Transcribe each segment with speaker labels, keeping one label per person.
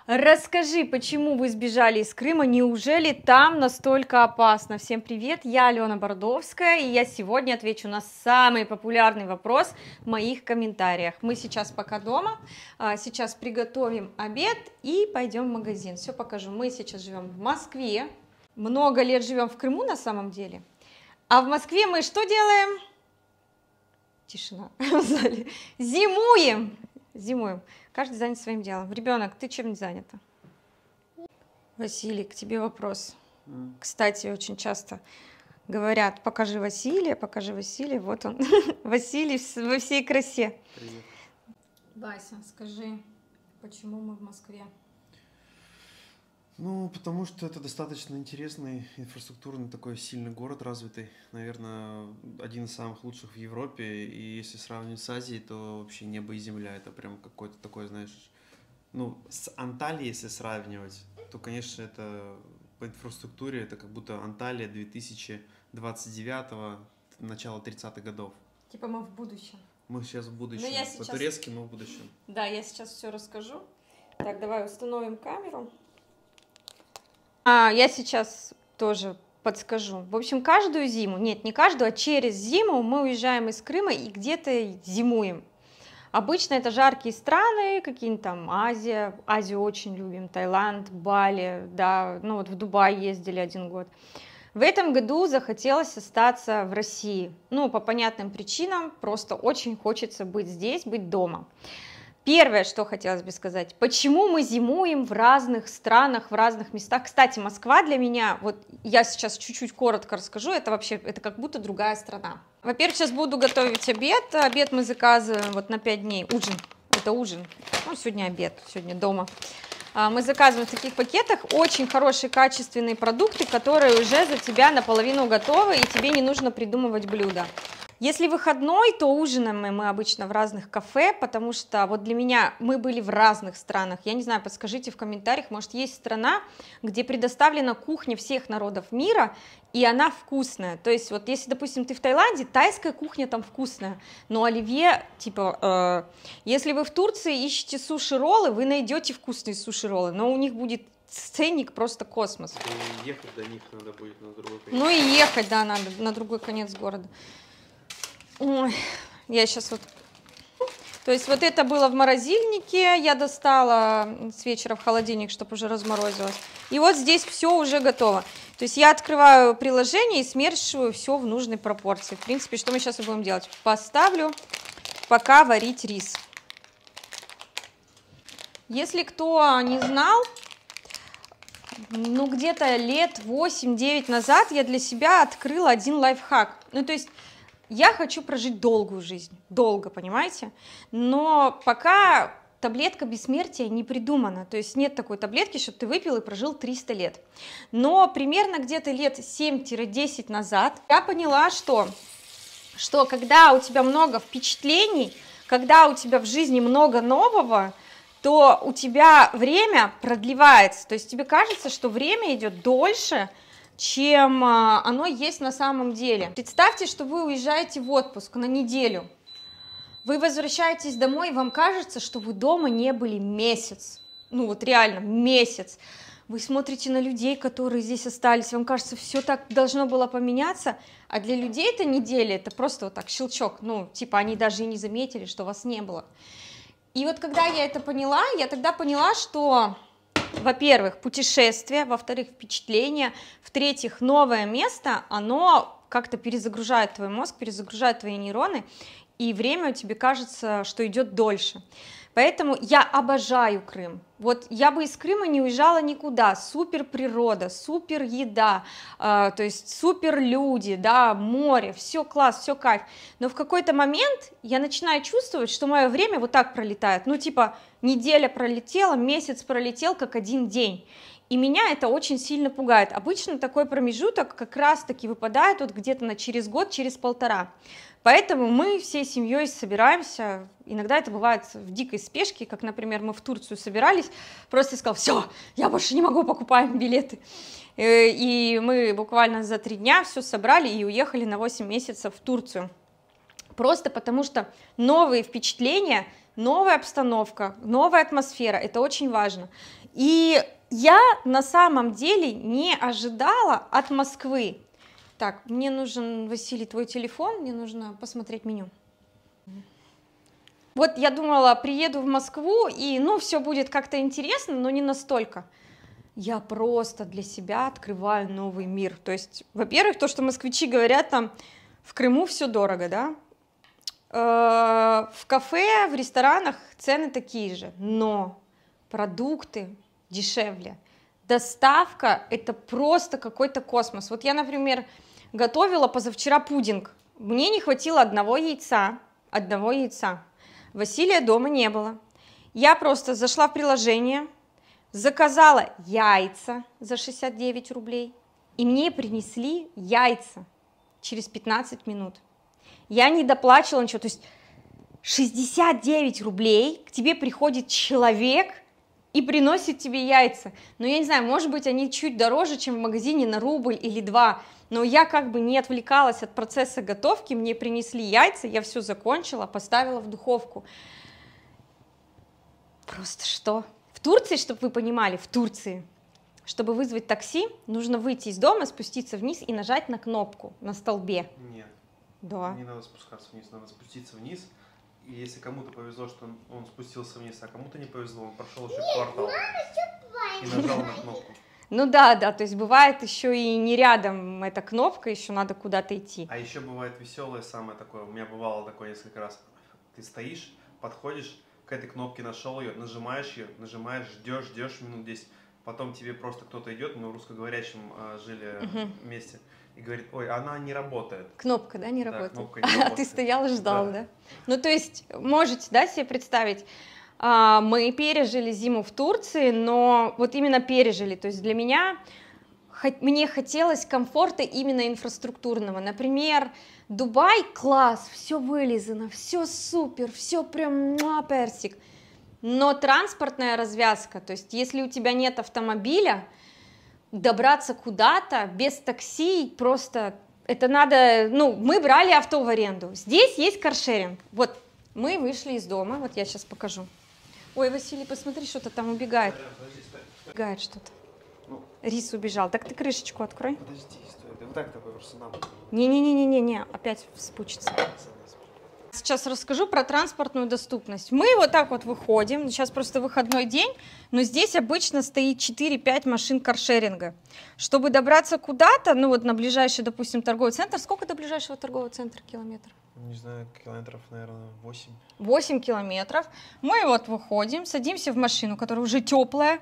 Speaker 1: Расскажи, почему вы сбежали из Крыма? Неужели там настолько опасно? Всем привет, я Алена Бардовская, и я сегодня отвечу на самый популярный вопрос в моих комментариях. Мы сейчас пока дома, сейчас приготовим обед и пойдем в магазин. Все покажу. Мы сейчас живем в Москве, много лет живем в Крыму на самом деле, а в Москве мы что делаем? Тишина в зале. Зимуем. Каждый занят своим делом. Ребенок, ты чем занята? Василий, к тебе вопрос. Кстати, очень часто говорят, покажи Василия, покажи Василия. Вот он, Василий во всей красе.
Speaker 2: Привет.
Speaker 1: Вася, скажи, почему мы в Москве?
Speaker 2: Ну, потому что это достаточно интересный, инфраструктурный, такой сильный город, развитый. Наверное, один из самых лучших в Европе. И если сравнивать с Азией, то вообще небо и земля. Это прям какой-то такой, знаешь... Ну, с Анталией, если сравнивать, то, конечно, это по инфраструктуре, это как будто Анталия 2029-го, начала 30-х годов.
Speaker 1: Типа мы в будущем.
Speaker 2: Мы сейчас в будущем. По-турецки мы в будущем.
Speaker 1: Да, я сейчас все расскажу. Так, давай установим камеру. Я сейчас тоже подскажу. В общем, каждую зиму, нет, не каждую, а через зиму мы уезжаем из Крыма и где-то зимуем. Обычно это жаркие страны, какие-нибудь там Азию очень любим, Таиланд, Бали, да, ну вот в Дубай ездили 1 год. В этом году захотелось остаться в России, ну, по понятным причинам, просто очень хочется быть здесь, быть дома. Первое, что хотелось бы сказать, почему мы зимуем в разных странах, в разных местах. Кстати, Москва для меня, вот я сейчас чуть-чуть коротко расскажу, это вообще, это как будто другая страна. Во-первых, сейчас буду готовить обед. Обед мы заказываем вот на 5 дней. Ужин, это ужин. Ну, сегодня обед, сегодня дома. Мы заказываем в таких пакетах очень хорошие качественные продукты, которые уже за тебя наполовину готовы, и тебе не нужно придумывать блюда. Если выходной, то ужинаем мы обычно в разных кафе, потому что вот для меня мы были в разных странах. Я не знаю, подскажите в комментариях, может есть страна, где предоставлена кухня всех народов мира, и она вкусная. То есть вот если, допустим, ты в Таиланде, тайская кухня там вкусная, но оливье, типа, если вы в Турции ищете суши-роллы, вы найдете вкусные суши-роллы, но у них будет ценник просто космос.
Speaker 2: И ехать до них надо будет на другой конец.
Speaker 1: Ну и ехать, да, надо на другой конец города. Ой, я сейчас вот... То есть вот это было в морозильнике, я достала с вечера в холодильник, чтобы уже разморозилось. И вот здесь все уже готово. То есть я открываю приложение и смешиваю все в нужной пропорции. В принципе, что мы сейчас и будем делать? Поставлю пока варить рис. Если кто не знал, ну где-то лет 8-9 назад я для себя открыла один лайфхак. Ну то есть... Я хочу прожить долгую жизнь, долго, понимаете? Но пока таблетка бессмертия не придумана, то есть нет такой таблетки, чтобы ты выпил и прожил 300 лет. Но примерно где-то лет 7-10 назад я поняла, что когда у тебя много впечатлений, когда у тебя в жизни много нового, то у тебя время продлевается, то есть тебе кажется, что время идет дольше, чем оно есть на самом деле. Представьте, что вы уезжаете в отпуск на неделю. Вы возвращаетесь домой, и вам кажется, что вы дома не были месяц. Ну вот реально месяц. Вы смотрите на людей, которые здесь остались, вам кажется, все так должно было поменяться, а для людей эта неделя, это просто вот так щелчок, ну типа они даже и не заметили, что вас не было. И вот когда я это поняла, я тогда поняла, что... Во-первых, путешествие, во-вторых, впечатление, в-третьих, новое место, оно как-то перезагружает твой мозг, перезагружает твои нейроны, и время тебе кажется, что идет дольше. Поэтому я обожаю Крым. Вот я бы из Крыма не уезжала никуда. Супер природа, супер еда, то есть супер люди, да, море, все класс, все кайф. Но в какой-то момент я начинаю чувствовать, что мое время вот так пролетает. Ну типа неделя пролетела, месяц пролетел, как один день. И меня это очень сильно пугает. Обычно такой промежуток как раз-таки выпадает вот где-то через год, через 1,5. Поэтому мы всей семьей собираемся, иногда это бывает в дикой спешке, как, например, мы в Турцию собирались, просто сказал, все, я больше не могу, покупаем билеты. И мы буквально за 3 дня все собрали и уехали на 8 месяцев в Турцию. Просто потому что новые впечатления новая обстановка, новая атмосфера, это очень важно. И я на самом деле не ожидала от Москвы. Так, мне нужен, Василий, твой телефон, мне нужно посмотреть меню. Вот я думала, приеду в Москву, и, ну, все будет как-то интересно, но не настолько. Я просто для себя открываю новый мир. То есть, во-первых, то, что москвичи говорят, там, в Крыму все дорого, да? В кафе, в ресторанах цены такие же, но продукты дешевле. Доставка – это просто какой-то космос. Вот я, например, готовила позавчера пудинг. Мне не хватило одного яйца. Василия дома не было. Я просто зашла в приложение, заказала яйца за 69 рублей, и мне принесли яйца через 15 минут. Я не доплачивала ничего, то есть 69 рублей, к тебе приходит человек и приносит тебе яйца. Но я не знаю, может быть, они чуть дороже, чем в магазине на рубль или два, но я как бы не отвлекалась от процесса готовки, мне принесли яйца, я все закончила, поставила в духовку. Просто что? В Турции, чтобы вы понимали, в Турции, чтобы вызвать такси, нужно выйти из дома, спуститься вниз и нажать на кнопку на столбе.
Speaker 2: Нет.
Speaker 1: Да.
Speaker 2: Не надо спускаться вниз, надо спуститься вниз. И если кому-то повезло, что он спустился вниз, а кому-то не повезло, он прошел еще квартал и нажал на кнопку.
Speaker 1: Ну да, то есть бывает еще и не рядом эта кнопка, еще надо куда-то идти.
Speaker 2: А еще бывает веселое самое такое, у меня бывало такое несколько раз. Ты стоишь, подходишь к этой кнопке, нашел ее, нажимаешь, ждешь минут 10, потом тебе просто кто-то идет, мы в русскоговорящем жили вместе, и говорит, ой, она не работает.
Speaker 1: Кнопка, да, не работает?
Speaker 2: Кнопка не работает.
Speaker 1: А ты стоял и ждал, да? Ну, то есть, можете, да, себе представить, мы пережили зиму в Турции, но вот именно пережили, то есть для меня, мне хотелось комфорта именно инфраструктурного, например, Дубай, класс, все вылизано, все супер, все прям персик, но транспортная развязка, то есть если у тебя нет автомобиля, добраться куда-то без такси просто, это надо, ну, мы брали авто в аренду, здесь есть каршеринг, вот мы вышли из дома, вот я сейчас покажу. Ой, Василий, посмотри, что-то там убегает. Убегает что-то. Рис убежал. Так ты крышечку открой.
Speaker 2: Подожди, стой. Да вот так такой просто надо.
Speaker 1: Не, опять вспучится. Сейчас расскажу про транспортную доступность. Мы вот так вот выходим, сейчас просто выходной день, но здесь обычно стоит 4-5 машин каршеринга. Чтобы добраться куда-то, ну вот на ближайший, допустим, торговый центр, сколько до ближайшего торгового центра километров?
Speaker 2: Не знаю, километров, наверное, 8.
Speaker 1: 8 километров. Мы вот выходим, садимся в машину, которая уже теплая,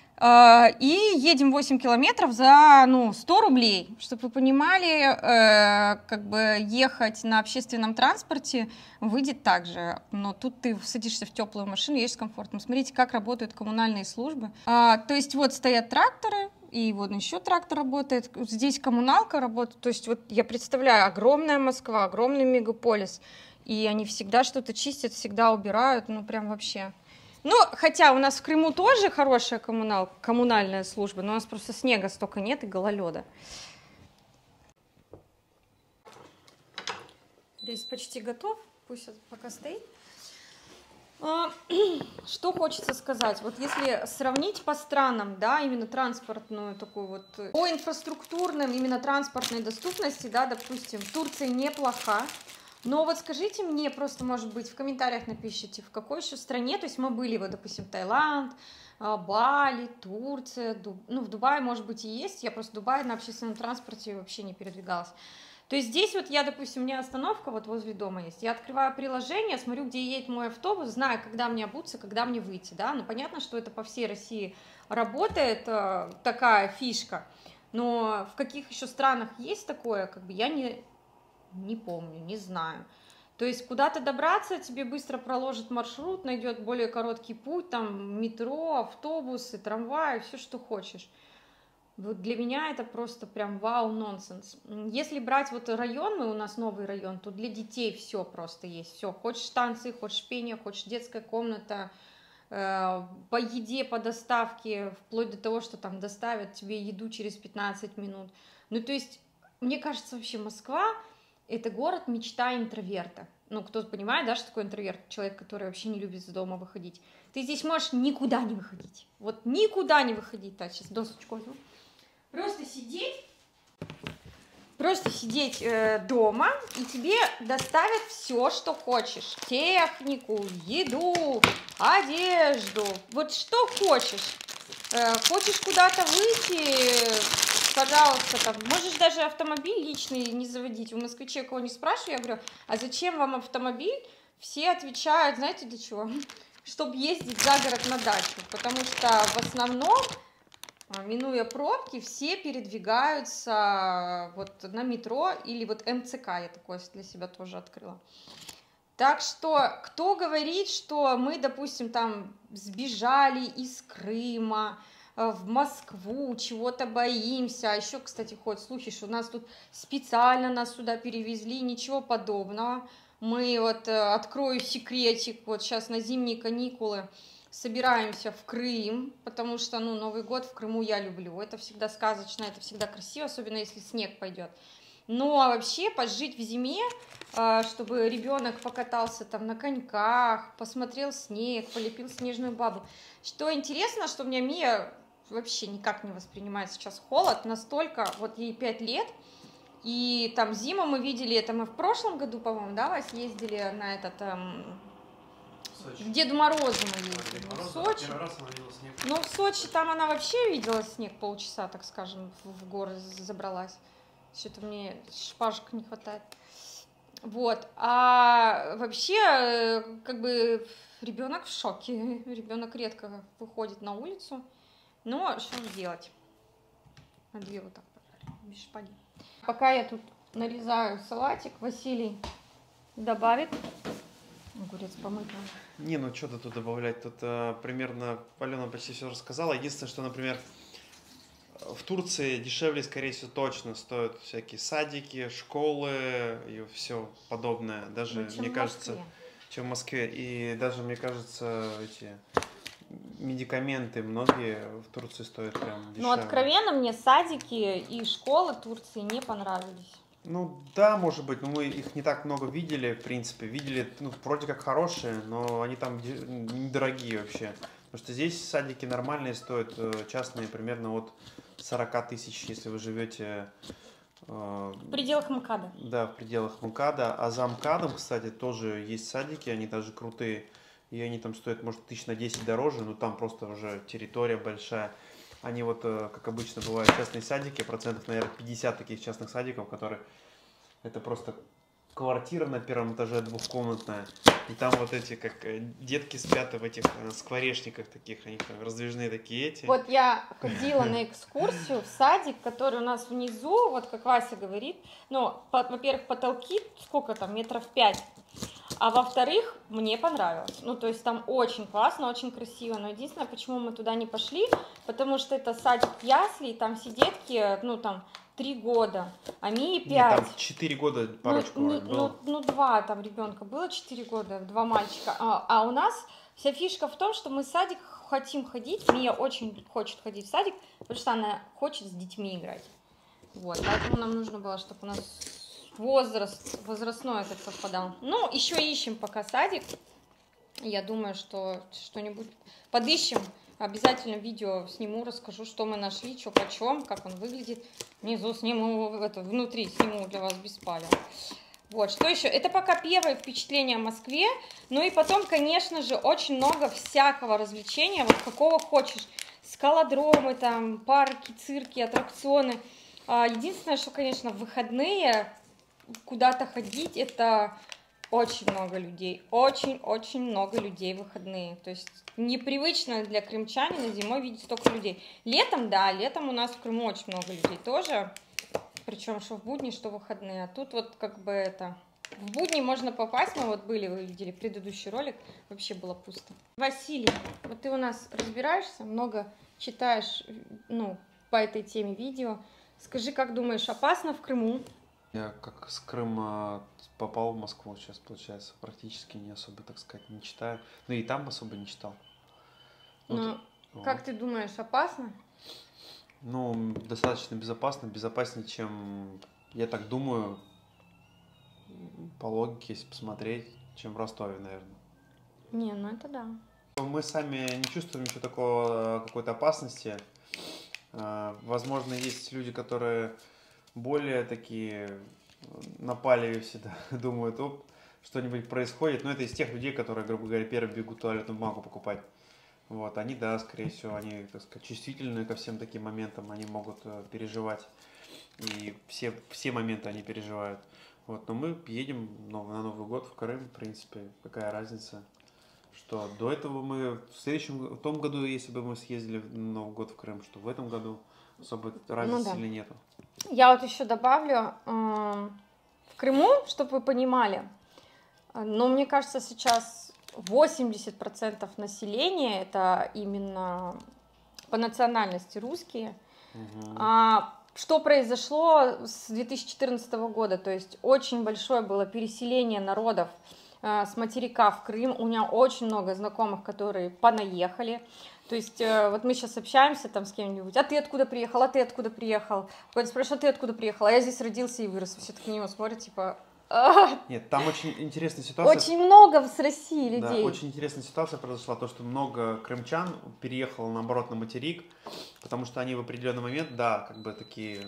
Speaker 1: и едем 8 километров за 100 рублей. Чтобы вы понимали, как бы ехать на общественном транспорте выйдет так же, но тут ты садишься в теплую машину, едешь с комфортом. Смотрите, как работают коммунальные службы. То есть вот стоят тракторы, и вот еще трактор работает, здесь коммуналка работает, то есть вот я представляю, огромная Москва, огромный мегаполис, и они всегда что-то чистят, всегда убирают, ну прям вообще. Ну, хотя у нас в Крыму тоже хорошая коммунальная служба, но у нас просто снега столько нет и гололеда. Рис почти готов, пусть пока стоит. Что хочется сказать, вот если сравнить по странам, да, именно транспортную такую вот, по инфраструктурным, именно транспортной доступности, да, допустим, Турция неплоха, но вот скажите мне, просто, может быть, в комментариях напишите, в какой еще стране, то есть мы были, вот, допустим, Таиланд, Бали, Турция, ну, в Дубае, может быть, и есть, я просто в Дубае на общественном транспорте вообще не передвигалась. То есть здесь вот я, допустим, у меня остановка вот возле дома есть, я открываю приложение, смотрю, где едет мой автобус, знаю, когда мне обуться, когда мне выйти, да, ну, понятно, что это по всей России работает, такая фишка, но в каких еще странах есть такое, как бы я не помню, не знаю. То есть куда-то добраться, тебе быстро проложит маршрут, найдет более короткий путь, там метро, автобусы, трамваи, все, что хочешь. Вот для меня это просто прям вау-нонсенс. Если брать вот район, у нас новый район, то для детей все просто есть. Все, хочешь танцы, хочешь пение, хочешь детская комната, по еде, по доставке, вплоть до того, что там доставят тебе еду через 15 минут. Ну, то есть, мне кажется, вообще Москва — это город мечта интроверта. ну, кто понимает, да, что такое интроверт, человек, который вообще не любит из дома выходить, ты здесь можешь никуда не выходить. Вот никуда не выходить. Так, сейчас досочку возьму. Просто сидеть дома, и тебе доставят все, что хочешь. Технику, еду, одежду. Вот что хочешь. Хочешь куда-то выйти, пожалуйста, там, можешь даже автомобиль личный не заводить. У москвичей кого не спрашиваю, я говорю, а зачем вам автомобиль? Все отвечают, знаете, для чего? Чтобы ездить за город на дачу, потому что в основном, минуя пробки, все передвигаются вот на метро или вот МЦК, я такое для себя тоже открыла. Так что, кто говорит, что мы, допустим, там сбежали из Крыма в Москву, чего-то боимся, а еще, кстати, ходят слухи, что нас тут специально нас сюда перевезли, ничего подобного. Мы вот, открою секретик, вот сейчас на зимние каникулы собираемся в Крым, потому что, ну, Новый год в Крыму я люблю, это всегда сказочно, это всегда красиво, особенно если снег пойдет. Ну, а вообще пожить в зиме, чтобы ребенок покатался там на коньках, посмотрел снег, полепил снежную бабу. Что интересно, что у меня Мия вообще никак не воспринимает сейчас холод, настолько, вот ей 5 лет, и там зиму мы видели, это мы в прошлом году, по-моему, да, Вась, ездили на этот... К Деду Морозу мы ездили, в Сочи.
Speaker 2: Первый раз она видела снег.
Speaker 1: Ну, в Сочи там она вообще видела снег полчаса, так скажем, в горы забралась. Что-то мне шпажек не хватает. Вот. А вообще, как бы, ребенок в шоке. Ребенок редко выходит на улицу. Но что же делать? На две вот так, без шпаги. Пока я тут нарезаю салатик, Василий добавит. Огурец помыть надо.
Speaker 2: Не, ну что-то тут добавлять. Тут примерно Алена почти все рассказала. Единственное, что, например, в Турции дешевле, скорее всего, точно стоят всякие садики, школы и все подобное. Даже,
Speaker 1: чем
Speaker 2: мне
Speaker 1: в
Speaker 2: кажется,
Speaker 1: Москве.
Speaker 2: чем в Москве. И даже, мне кажется, эти медикаменты многие в Турции стоят прям дешевле.
Speaker 1: Но откровенно мне садики и школы Турции не понравились.
Speaker 2: Ну да, может быть, но мы их не так много видели, в принципе. Видели, ну, вроде как хорошие, но они там недорогие вообще. Потому что здесь садики нормальные стоят, частные, примерно от 40 тысяч, если вы живете...
Speaker 1: В пределах МКАДа.
Speaker 2: Да, в пределах МКАДа. А за МКАДом, кстати, тоже есть садики, они даже крутые. И они там стоят, может, тысяч на 10 дороже, но там просто уже территория большая. Они вот, как обычно бывают, частные садики, процентов, наверное, 50 таких частных садиков, которые... Это просто квартира на первом этаже двухкомнатная. И там вот эти, как детки спят в этих скворечниках таких, они там раздвижные такие эти.
Speaker 1: Вот я ходила на экскурсию в садик, который у нас внизу, вот как Вася говорит, ну, во-первых, потолки, сколько там, метров 5, а во-вторых, мне понравилось. Ну, то есть там очень классно, очень красиво, но единственное, почему мы туда не пошли, потому что это садик ясли, там все детки, ну, там, 3 года, а Мии 5.
Speaker 2: Нет, там 4 года парочку было.
Speaker 1: Ну, 2 там ребенка было, 4 года, 2 мальчика. А у нас вся фишка в том, что мы в садик хотим ходить, Мия очень хочет ходить в садик, потому что она хочет с детьми играть. Вот, поэтому нам нужно было, чтобы у нас возрастной этот совпадал. Ну, еще ищем пока садик. Я думаю, что что-нибудь подыщем. Обязательно видео сниму, расскажу, что мы нашли, что почем, как он выглядит. Внизу сниму, внутри сниму для вас без палева. Вот, что еще? Это пока первое впечатление о Москве. Ну и потом, конечно же, очень много всякого развлечения, вот какого хочешь. Скалодромы, там, парки, цирки, аттракционы. Единственное, что, конечно, в выходные куда-то ходить, это... Очень много людей, очень-очень много людей в выходные. То есть непривычно для крымчанина зимой видеть столько людей. Летом, да, летом у нас в Крыму очень много людей тоже. Причем что в будни, что в выходные. А тут вот как бы это... В будни можно попасть, мы вот были, вы видели предыдущий ролик, вообще было пусто. Василий, вот ты у нас разбираешься, много читаешь, ну, по этой теме видео. Скажи, как думаешь, опасно в Крыму?
Speaker 2: Я как с Крыма попал в Москву сейчас, получается, практически не особо, так сказать, не читаю. Ну и там особо не читал.
Speaker 1: Ну, как ты думаешь, опасно?
Speaker 2: Ну, достаточно безопасно, безопаснее, чем, я так думаю, по логике, если посмотреть, чем в Ростове, наверное.
Speaker 1: Не, ну это да.
Speaker 2: Мы сами не чувствуем ничего такого, какой-то опасности. Возможно, есть люди, которые более такие напали всегда, думают, оп, что-нибудь происходит. Но это из тех людей, которые, грубо говоря, первые бегут туалетную бумагу покупать. Вот, они, да, скорее всего, они, так сказать, чувствительны ко всем таким моментам, они могут переживать. И все моменты они переживают. Вот, но мы едем на Новый год в Крым, в принципе, какая разница. Что до этого мы в том году, если бы мы съездили на Новый год в Крым, что в этом году особо разницы или нету.
Speaker 1: Я вот еще добавлю, в Крыму, чтобы вы понимали, но мне кажется, сейчас 80% населения это именно по национальности русские. Что произошло с 2014 года? То есть очень большое было переселение народов с материка в Крым. У меня очень много знакомых, которые понаехали. То есть вот мы сейчас общаемся там с кем-нибудь, а ты откуда приехал, а ты откуда приехал? Кто-то спрашивает, а ты откуда приехал? А я здесь родился и вырос. Все таки на него смотрят, типа...
Speaker 2: Нет, там очень интересная ситуация.
Speaker 1: Очень много с России людей.
Speaker 2: Да, очень интересная ситуация произошла, то, что много крымчан переехало, наоборот, на материк, потому что они в определенный момент, да, как бы такие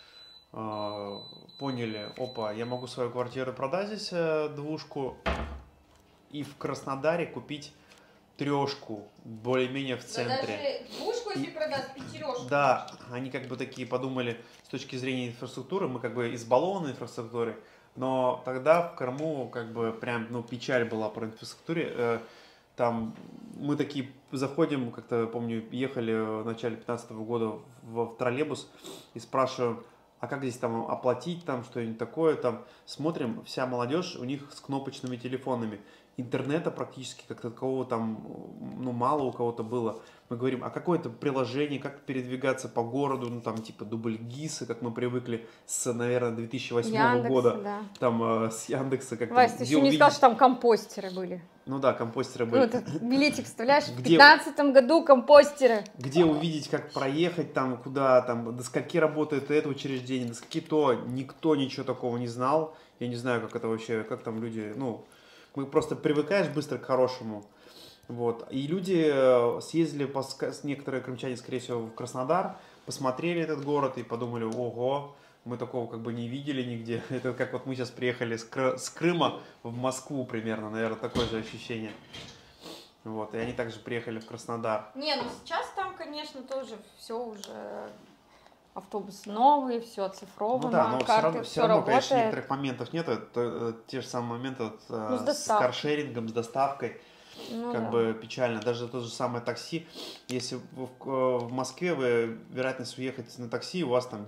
Speaker 2: поняли, опа, я могу свою квартиру продать здесь, двушку, и в Краснодаре купить трешку, более-менее в центре.
Speaker 1: Даже двушку, если продаст, пятерешку.
Speaker 2: Да, они как бы такие подумали, с точки зрения инфраструктуры, мы как бы избалованы инфраструктурой, но тогда в Крыму как бы прям, ну, печаль была про инфраструктуре. Там мы такие заходим, как-то, помню, ехали в начале 2015 года в троллейбус и спрашиваем, а как здесь там оплатить, там что-нибудь такое, там смотрим, вся молодежь у них с кнопочными телефонами. Интернета практически как такового там, ну, мало у кого-то было. Мы говорим, а какое-то приложение, как передвигаться по городу, ну, там, типа, дубль-гисы, как мы привыкли с, наверное, 2008
Speaker 1: Яндекс,
Speaker 2: года.
Speaker 1: Да.
Speaker 2: Там, с Яндекса. Как
Speaker 1: Вась, ты еще не сказал, что там компостеры были.
Speaker 2: Ну да, компостеры были.
Speaker 1: Ну, это билетик вставляешь, в 2015 году компостеры.
Speaker 2: Где увидеть, как проехать, там, куда, там, до скольки работает это учреждение, до скольки то, никто ничего такого не знал. Я не знаю, как это вообще, как там люди, ну... Мы просто привыкаешь быстро к хорошему. Вот. И люди съездили, некоторые крымчане, скорее всего, в Краснодар, посмотрели этот город и подумали, ого, мы такого как бы не видели нигде. Это как вот мы сейчас приехали с Крыма в Москву примерно, наверное, такое же ощущение. Вот. И они также приехали в Краснодар.
Speaker 1: Не, ну сейчас там, конечно, тоже все уже... Автобусы новые, все оцифровано,
Speaker 2: ну да, но
Speaker 1: карты,
Speaker 2: все равно,
Speaker 1: работает.
Speaker 2: конечно, некоторых моментов нет. Это те же самые моменты вот, с каршерингом, с доставкой. Ну, как бы печально. Даже то же самое такси. Если в Москве вы вероятность уехать на такси, у вас там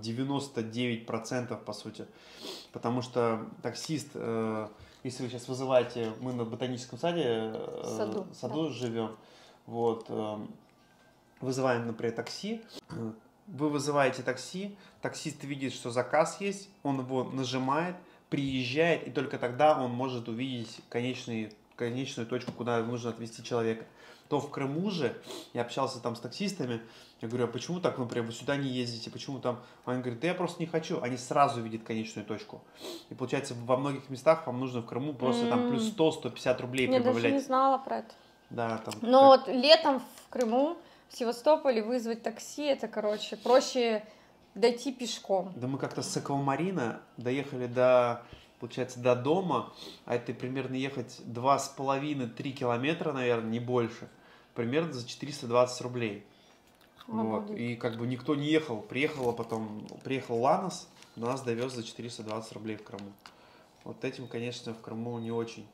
Speaker 2: 99% по сути. Потому что таксист, если вы сейчас вызываете, мы на ботаническом саду живем, вот, вызываем, например, такси. Вы вызываете такси, таксист видит, что заказ есть, он его нажимает, приезжает, и только тогда он может увидеть конечную точку, куда нужно отвезти человека. То в Крыму же, я общался там с таксистами, я говорю, а почему так, например, вы сюда не ездите, почему там? Они говорят, да я просто не хочу, они сразу видят конечную точку. И получается, во многих местах вам нужно в Крыму просто там плюс 100-150 рублей прибавлять.
Speaker 1: Я даже не знала про это.
Speaker 2: Да, там.
Speaker 1: Но вот летом в Крыму, в Севастополе вызвать такси, это, короче, проще дойти пешком.
Speaker 2: Да мы как-то с Аквамарина доехали получается, до дома, а это примерно ехать 2,5-3 километра, наверное, не больше, примерно за 420 рублей. Вот. И как бы никто не ехал, приехал Ланос, нас довез за 420 рублей в Крыму. Вот этим, конечно, в Крыму не очень.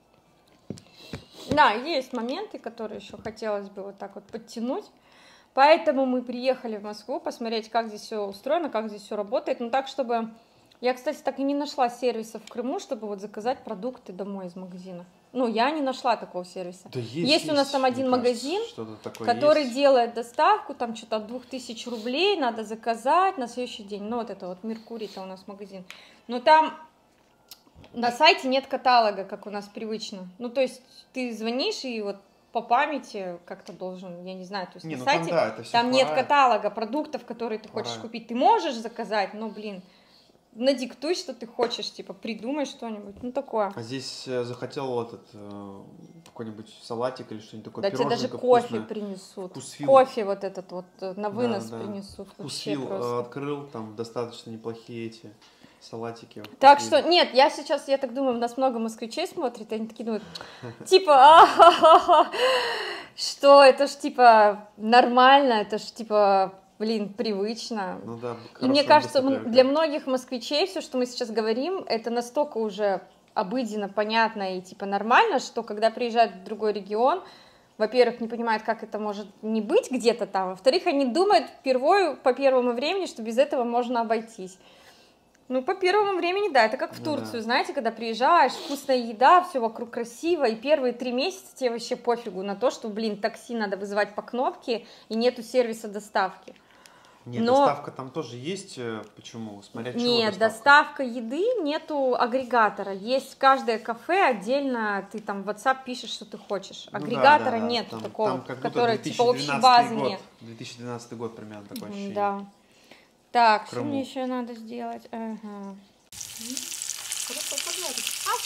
Speaker 1: Да, есть моменты, которые еще хотелось бы вот так вот подтянуть. Поэтому мы приехали в Москву посмотреть, как здесь все устроено, как здесь все работает. Ну так, чтобы... Я, кстати, так и не нашла сервиса в Крыму, чтобы вот заказать продукты домой из магазина. Ну, я не нашла такого сервиса.
Speaker 2: Да
Speaker 1: есть у нас там один магазин, который делает доставку, там что-то от 2000 рублей надо заказать на следующий день. Ну, вот это вот Меркурий-то у нас магазин. Но там на сайте нет каталога, как у нас привычно. Ну, то есть ты звонишь и вот по памяти как-то должен, я не знаю, то есть на сайте там нет каталога продуктов, которые ты хочешь купить. Ты можешь заказать, но, блин, надиктуй, что ты хочешь, типа, придумай что-нибудь, ну, такое.
Speaker 2: А здесь захотел какой-нибудь салатик или что-нибудь такое,
Speaker 1: Да, тебе даже
Speaker 2: пироженка
Speaker 1: кофе
Speaker 2: вкусное.
Speaker 1: принесут.
Speaker 2: Вкусвилл.
Speaker 1: Кофе вот этот вот на вынос
Speaker 2: Да.
Speaker 1: принесут. Вообще
Speaker 2: Вкусвилл
Speaker 1: просто.
Speaker 2: открыл, там достаточно неплохие эти салатики.
Speaker 1: Так
Speaker 2: Вкусвилл.
Speaker 1: что, нет, я так думаю, нас много москвичей смотрит, и они такие думают, типа, что, это ж, типа, нормально, это ж, типа, блин, привычно.
Speaker 2: Ну да,
Speaker 1: И мне
Speaker 2: хорошо,
Speaker 1: кажется,
Speaker 2: быстро
Speaker 1: для
Speaker 2: привыкаю.
Speaker 1: многих москвичей все, что мы сейчас говорим, это настолько уже обыденно, понятно и, типа, нормально, что когда приезжают в другой регион, во-первых, не понимают, как это может не быть где-то там, во-вторых, они думают по первому времени, что без этого можно обойтись. Ну, по первому времени, да, это как в
Speaker 2: Ну
Speaker 1: Турцию,
Speaker 2: да.
Speaker 1: знаете, когда приезжаешь, вкусная еда, все вокруг красиво, и первые 3 месяца тебе вообще пофигу на то, что, блин, такси надо вызывать по кнопке, и нету сервиса доставки.
Speaker 2: Нет,
Speaker 1: Но
Speaker 2: доставка там тоже есть. Почему? Смотря чего
Speaker 1: нет,
Speaker 2: доставка.
Speaker 1: доставка еды, нету агрегатора, есть каждое кафе отдельно, ты там в WhatsApp пишешь, что ты хочешь,
Speaker 2: Ну да,
Speaker 1: агрегатора
Speaker 2: да.
Speaker 1: нету
Speaker 2: Там
Speaker 1: такого,
Speaker 2: как будто
Speaker 1: которое, типа, общей
Speaker 2: 2012
Speaker 1: базы
Speaker 2: год.
Speaker 1: нет.
Speaker 2: 2012 год примерно такое ощущение.
Speaker 1: Да. Так,
Speaker 2: В
Speaker 1: что мне
Speaker 2: Крыму.
Speaker 1: еще надо сделать? Ага. Хорошо, пожарить.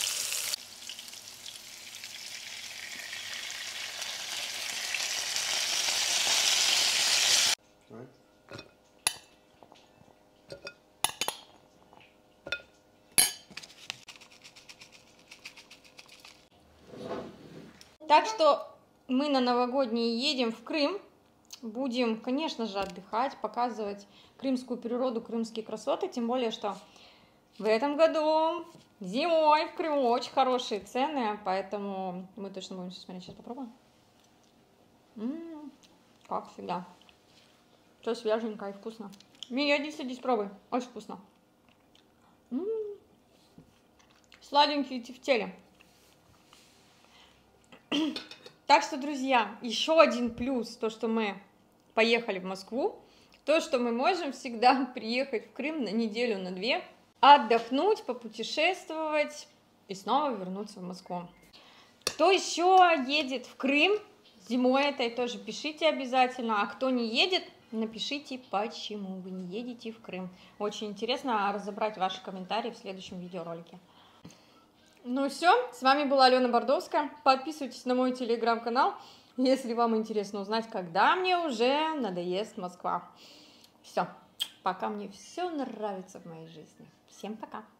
Speaker 2: Давай.
Speaker 1: Так что мы на новогодние едем в Крым, будем, конечно же, отдыхать, показывать крымскую природу, крымские красоты, тем более, что в этом году зимой в Крыму очень хорошие цены, поэтому мы точно будем смотреть, сейчас попробуем. Как всегда. Все свеженько и вкусно. Мия, иди садись, пробуй, очень вкусно. Сладенький в теле. Так что, друзья, еще один плюс, то, что мы поехали в Москву, то, что мы можем всегда приехать в Крым на неделю, на 2, отдохнуть, попутешествовать и снова вернуться в Москву. Кто еще едет в Крым зимой этой, тоже пишите обязательно, а кто не едет, напишите, почему вы не едете в Крым. Очень интересно разобрать ваши комментарии в следующем видеоролике. Ну все, с вами была Алена Бардовская. Подписывайтесь на мой телеграм-канал, если вам интересно узнать, когда мне уже надоест Москва. Все, пока мне все нравится в моей жизни. Всем пока!